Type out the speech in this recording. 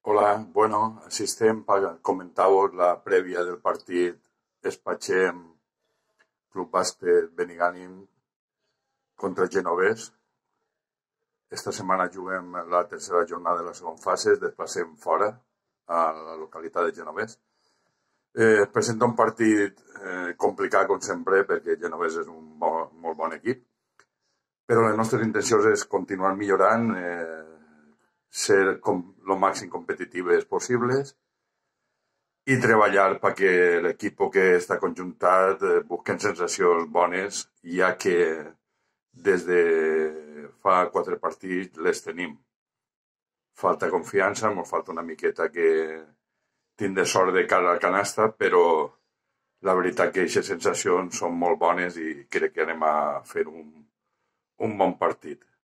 Hola, bueno, així estem per comentar-vos la prèvia del partit Espatxem Club Bàsquet Benigànim contra el Genovés. Esta setmana juguem la tercera jornada de la segona fase, es desplacem fora a la localitat de Genovés. Presenta un partit complicat com sempre perquè el Genovés és un molt bon equip, però les nostres intencions és continuar millorant, ser lo màxim competitives possibles i treballar perquè l'equip que està conjuntat busquen sensacions bones, ja que des de fa 4 partits les tenim. Falta confiança, ens falta una miqueta que tindre sort de cara al canasta, però la veritat que aquestes sensacions són molt bones i crec que anem a fer un bon partit.